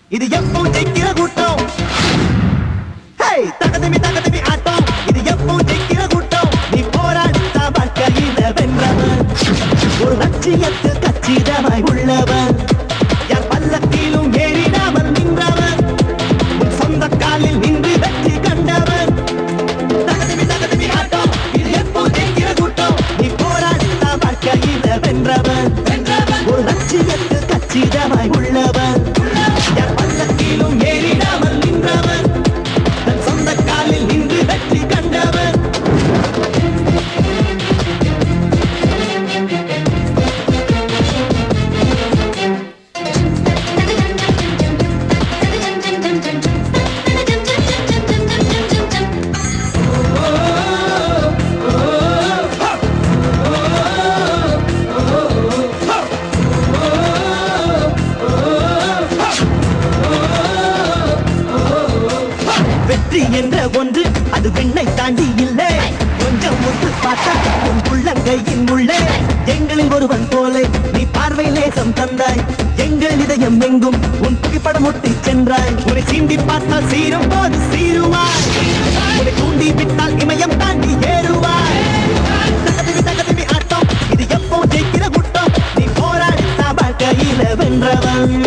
இது எப்போ ஜெயிக்கிற கூட்டம். தகதிமி ஆட்டம். இது எப்போ ஜெயிக்கிற கூட்டம். நீ போராடித்த வாழ்க்கையில வென்றவன். ஒரு லட்சியத்து கச்சிதமாய் உள்ளவன். யார் பல்லக்கிலும் ஏறிடாமல் நின்றவன். உன் சொந்த காலில் நின்று வெற்றி கண்டவன். தகதிமி ஆட்டம். இது எப்போ ஜெயிக்கிற கூட்டம். நீ போராடித்த வாழ்க்கையில வென்றவன். ஒரு லட்சியத்து கச்சிதமாய் உள்ளவன். யார் பல்லக்கிலும் ஏறிடாமல் நின்றவன். தன் சொந்த காலில் நின்று வெற்றி கண்டவன். வெற்றி என்ற ஒன்று அது விண்ணை தாண்டி இல்லை. கொஞ்சம் ஒன்று பார்த்தா உன் உள்ளங்கையின் உள்ளே. எங்களில் ஒருவன் போல நீ பார்வை லேசம் தந்தாய். எங்கள் இதயம் எங்கும் உன் புகைப்படம் ஒட்டி சென்றாய். உன்னை சீண்டி பார்த்தால் சீரும் போது சீருவாய். உன்னை தூண்டி விட்டால் இமயம் தாண்டி ஏறுவாய். தகதிமி ஆட்டம். இது எப்போ ஜெயிக்கிற கூட்டம். நீ போராடித்த வாழ்க்கையில வென்றவன்.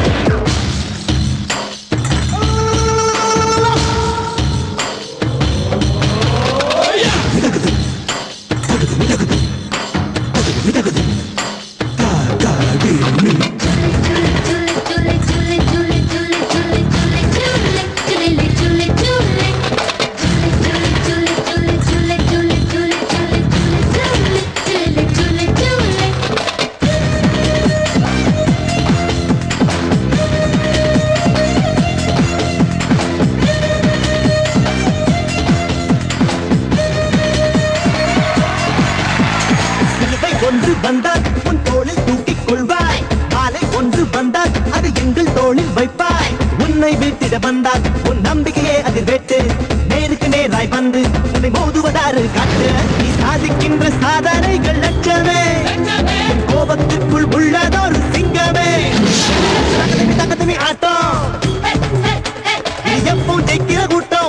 ஒன்று வந்தால் உன் தோளில் தூக்கிக் கொள்வாய். மாலை ஒன்று வந்தால் அது எங்கள் தோளில் வைப்பாய். உன்னை வீட்டிட வந்தால் உன் நம்பிக்கையே அதில் வெட்டு. நேருக்கு நேராய் வந்து உன்னை மோதுவதாறு காட்டு. நீ சாதிக்கின்ற சாதனைகள் லட்சமே. கோபத்துக்குள் உள்ளதொரு சிங்கமே. தகதிமி ஆட்டம். இது எப்போ ஜெயிக்கிற கூட்டம்.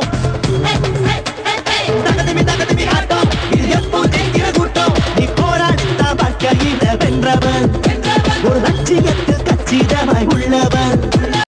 தகதிமி ஆட்டம். இது எப்போ ஜெயிக்கிற கூட்டம். நீ போராடித்த வாழ்க்கையில வென்றவன். ஒரு லட்சியத்து